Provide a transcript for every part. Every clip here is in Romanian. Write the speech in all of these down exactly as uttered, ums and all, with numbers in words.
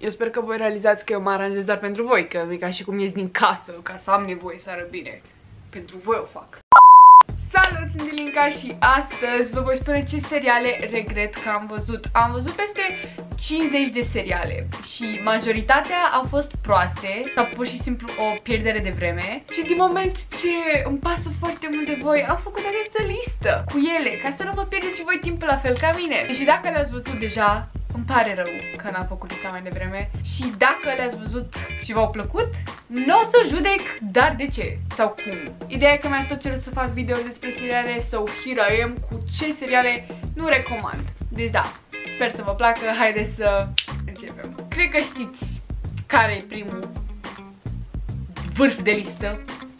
Eu sper că voi realizați că eu mă aranjez doar pentru voi, că e ca și cum ies din casă, ca să am nevoie să arăt bine. Pentru voi o fac. Salut, sunt Dilinca și astăzi vă voi spune ce seriale regret că am văzut. Am văzut peste cincizeci de seriale și majoritatea au fost proaste sau pur și simplu o pierdere de vreme. Și din moment ce îmi pasă foarte mult de voi, am făcut această listă cu ele, ca să nu vă pierdeți și voi timpul la fel ca mine. Și dacă le-ați văzut deja, îmi pare rău că n-am făcut lista mai devreme. Și dacă le-ați văzut și v-au plăcut, nu o să judec, dar de ce sau cum. Ideea e că mi-ați tot cerut să fac videouri despre seriale, so here I am cu ce seriale nu recomand. Deci da, sper să vă placă, haideți să începem. Cred că știți care e primul vârf de listă.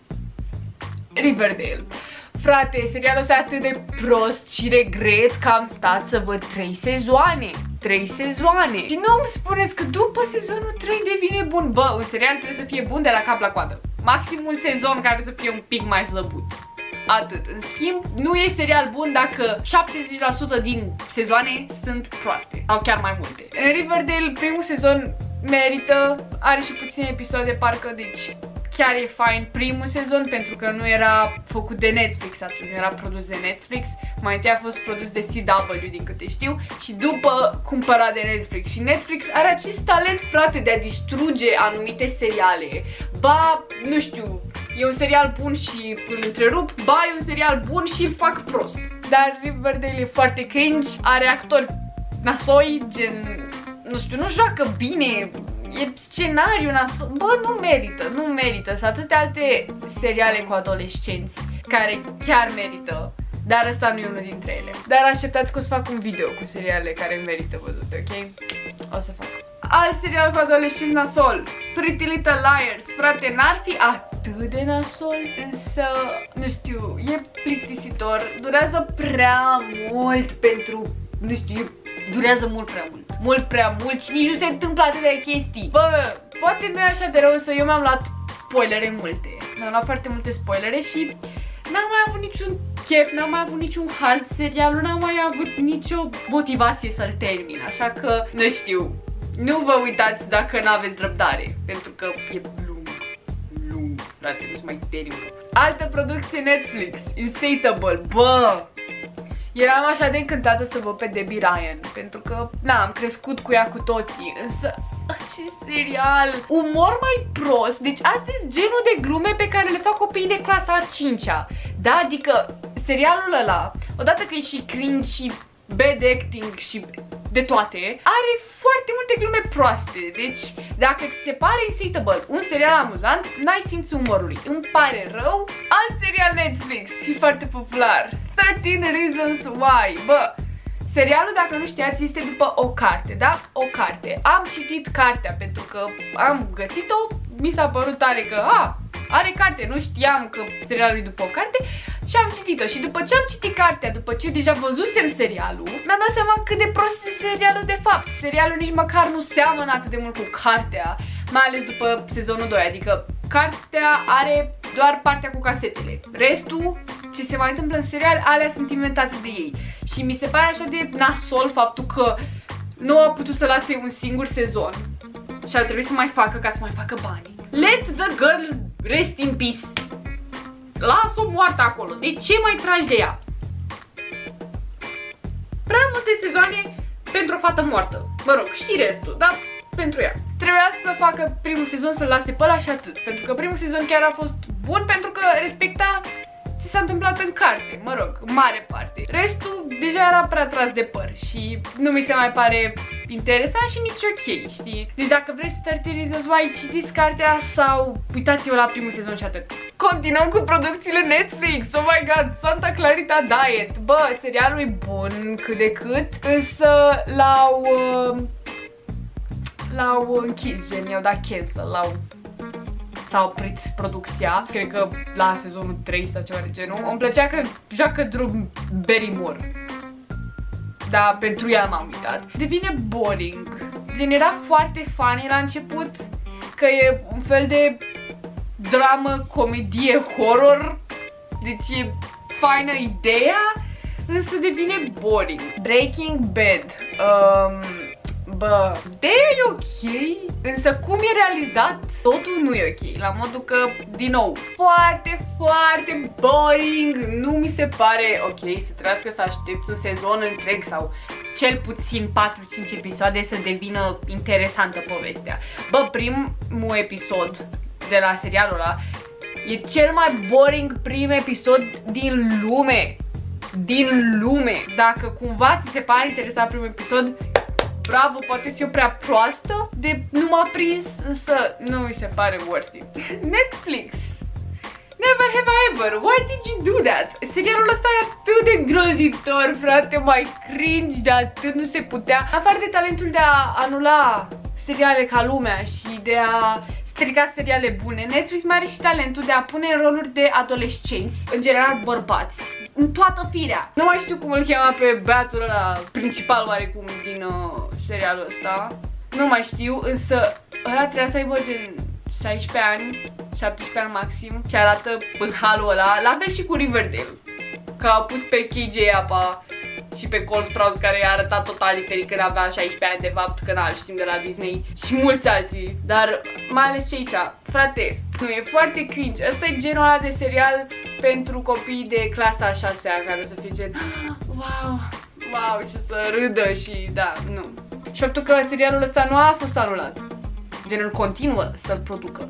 Riverdale. Frate, serialul ăsta e atât de prost și regret că am stat să văd trei sezoane. trei sezoane. Și nu îmi spuneți că după sezonul trei devine bun. Bă, un serial trebuie să fie bun de la cap la coadă. Maxim un sezon care să fie un pic mai slăbut. Atât. În schimb, nu e serial bun dacă șaptezeci la sută din sezoane sunt proaste. Sau chiar mai multe. În Riverdale, primul sezon merită, are și puține episoade parcă, deci chiar e fain primul sezon, pentru că nu era făcut de Netflix atunci, nu era produs de Netflix. Mai întâi a fost produs de C W, din câte știu, și după cumpărat de Netflix. Și Netflix are acest talent, frate, de a distruge anumite seriale. Ba, nu știu, e un serial bun și îl întrerup, ba, e un serial bun și îl fac prost. Dar Riverdale e foarte cringe, are actori nasoi, gen, nu știu, nu joacă bine. E scenariu nasol. Bă, nu merită, nu merită. Sunt atâtea alte seriale cu adolescenți care chiar merită, dar ăsta nu e unul dintre ele. Dar așteptați că o să fac un video cu seriale care merită văzute, ok? O să fac. Alt serial cu adolescenți nasol, Pretty Little Liars. Frate, n-ar fi atât de nasol, însă, nu știu, e plictisitor. Durează prea mult pentru, nu știu, durează mult prea mult. Mult prea mult și nici nu se întâmplă atâtea chestii. Bă, poate nu e așa de rău, să eu mi-am luat spoilere multe. Mi-am luat foarte multe spoilere și n-am mai avut niciun chef, n-am mai avut niciun haz serialul, n-am mai avut nicio motivație să-l termin. Așa că, nu știu, nu vă uitați dacă n-aveți răbdare, pentru că e lung, lung, frate, nu-ți mai termin. Altă producție Netflix, Insatiable. Bă! Eram așa de încântată să văd pe Debbie Ryan, pentru că, na, am crescut cu ea cu toții, însă acest serial, umor mai prost, deci astea sunt genul de glume pe care le fac copiii de clasa a cincea, da? Adică serialul ăla, odată că e și cringe și bad acting și de toate, are foarte multe glume proaste, deci dacă ți se pare Insatiable un serial amuzant, n-ai simțul umorului, îmi pare rău. Alt serial Netflix și foarte popular, thirteen Reasons Why. Bă, serialul, dacă nu știați, este după o carte, da? O carte. Am citit cartea pentru că am găsit-o, mi s-a părut tare că, a, are carte, nu știam că serialul e după o carte și am citit-o. Și după ce am citit cartea, după ce deja văzusem serialul, mi-am dat seama cât de prost e serialul de fapt. Serialul nici măcar nu seamănă atât de mult cu cartea, mai ales după sezonul doi, adică cartea are doar partea cu casetele. Restul, ce se mai întâmplă în serial, alea sunt inventate de ei. Și mi se pare așa de nasol faptul că nu a putut să lase un singur sezon și ar trebui să mai facă ca să mai facă bani. Let the girl rest in peace. Las-o moartă acolo. De ce mai tragi de ea? Prea multe sezoane pentru o fată moartă. Mă rog, știi restul, dar pentru ea. Trebuia să facă primul sezon, să-l lase pe ăla și atât. Pentru că primul sezon chiar a fost bun, pentru că respecta ce s-a întâmplat în carte, mă rog, în mare parte. Restul deja era prea tras de păr și nu mi se mai pare interesant și nici ok, știi? Deci dacă vreți thirteen Reasons Why, citiți cartea sau uitați-vă la primul sezon și atât. Continuăm cu producțiile Netflix. Oh my god, Santa Clarita Diet. Bă, serialul e bun cât de cât, însă l-au uh, l-au închis, gen, i-au dat cancel, l-au s-a oprit producția, cred că la sezonul trei sau ceva de genul. Îmi plăcea că joacă Drew Barrymore, dar pentru ea m-am uitat. Devine boring. Gen, era foarte funny la început, că e un fel de dramă, comedie, horror, deci e faină ideea, însă devine boring. Breaking Bad. Um, bă, de e ok, însă cum e realizat, totul nu e ok. La modul că, din nou, foarte, foarte boring, nu mi se pare ok să trebuiască să aștepți un sezon întreg sau cel puțin patru cinci episoade să devină interesantă povestea. Bă, primul episod de la serialul ăla e cel mai boring prim episod din lume. Din lume. Dacă cumva ți se pare interesant primul episod, bravo, poate să eu prea proastă de nu m-a prins, însă nu mi se pare worth it. Netflix. Never have I ever. Why did you do that? Serialul ăsta e atât de grozitor, frate, mai cringe de atât nu se putea. Afară de talentul de a anula seriale ca lumea și de a strica seriale bune, Netflix mai are și talentul de a pune în roluri de adolescenți, în general bărbați, în toată firea. Nu mai știu cum îl chema pe băiatul ăla principal oarecum din uh, serialul ăsta. Nu mai știu, însă ăla trebuia să aibă gen șaisprezece ani, șaptesprezece ani maxim, și arată în halul ăla, la fel și cu Riverdale. Că l-au pus pe K J apa și pe Cole Sprouse, care i-a arătat total diferit când avea șaisprezece ani, de fapt, că n-al știm de la Disney, și mulți alții, dar mai ales și aici, frate, nu, e foarte cringe. Ăsta e genul ăla de serial pentru copii de clasa a șasea, care să fie gen wow, wow, și să râdă și da, nu. Și faptul că serialul ăsta nu a fost anulat, gen îl continuă să-l producă.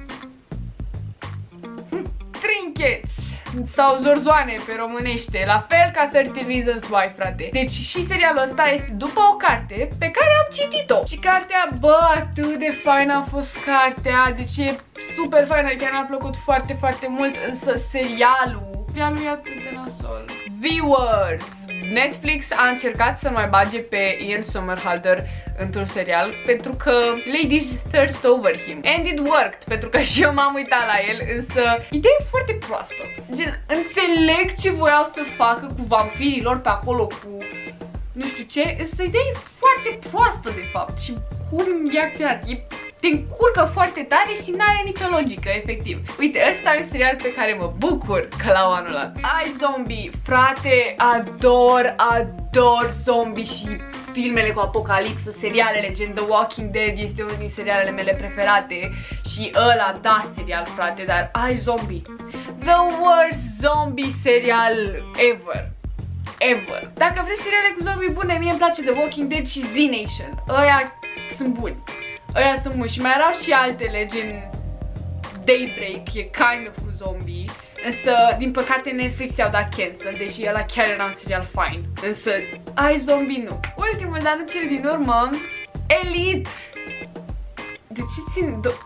Hm. Trinkets sau zorzoane pe românește, la fel ca thirteen Reasons Why, frate. Deci și serialul ăsta este după o carte pe care am citit-o. Și cartea, bă, atât de faină a fost cartea, deci e super faină, chiar mi-a plăcut foarte, foarte mult, însă serialul, serialul e atât de nasol. Viewers! Netflix a încercat să mai bage pe Ian Somerhalder într-un serial pentru că ladies thirst over him. And it worked, pentru că și eu m-am uitat la el, însă ideea e foarte proastă. Gen, înțeleg ce voiau să facă cu vampirii lor pe acolo, cu nu știu ce, însă ideea e foarte proastă de fapt și cum e acționat. E, te încurcă foarte tare și n-are nicio logică, efectiv. Uite, ăsta e un serial pe care mă bucur că l-au anulat. iZombie, frate, ador, ador zombie și filmele cu apocalipsă, serialele gen The Walking Dead este unul din serialele mele preferate și ăla, da, serial, frate, dar iZombie, the worst zombie serial ever. Ever. Dacă vreți seriale cu zombie bune, mie îmi place The Walking Dead și Z Nation. Ăia sunt buni. Ăia sunt buni. Și mai erau și altele, gen Daybreak, e kind of cu zombie. Însă, din păcate, Netflix i-au dat cancel, deși ăla chiar era un serial fine. Însă, iZombie nu. Ultimul, dar nu cel din urmă, Elite. De ce țin... Do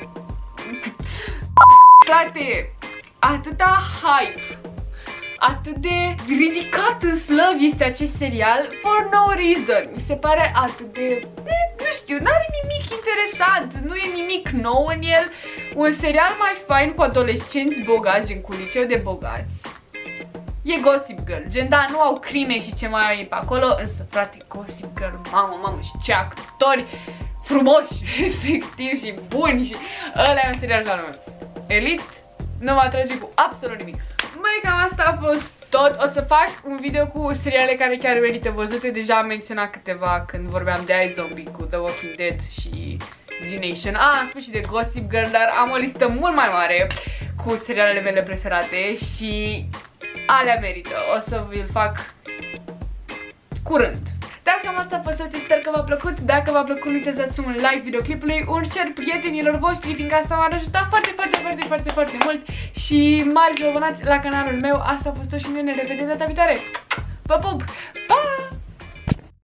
Frate, atâta hype, atât de ridicat în slăv este acest serial for no reason. Mi se pare atât de... nu știu, n-are nimic interesant, nu e nimic nou în el. Un serial mai fain cu adolescenți bogați, gen cu liceu de bogați. E Gossip Girl, gen da, nu au crime și ce mai e pe acolo, însă frate, Gossip Girl, mamă, mamă, și ce actori frumoși, efectiv, și buni, și ăla e un serial ca nume. Elite nu mă atrage cu absolut nimic. Măi, cam asta a fost tot. O să fac un video cu seriale care chiar merită văzute. Deja am menționat câteva când vorbeam de iZombie, cu The Walking Dead și Z Nation. Ah, am spus și de Gossip Girl, dar am o listă mult mai mare cu serialele mele preferate și alea merită. O să vi-l fac curând. Dar cam asta a fost tot, sper că v-a plăcut. Dacă v-a plăcut, nu uitați să dați un like videoclipului, un share prietenilor voștri, fiindcă asta m-ar ajuta foarte, foarte, foarte, foarte, foarte mult. Și mari vă abonați la canalul meu. Asta a fost tot și noi ne revedem data viitoare. Vă pup! Pa!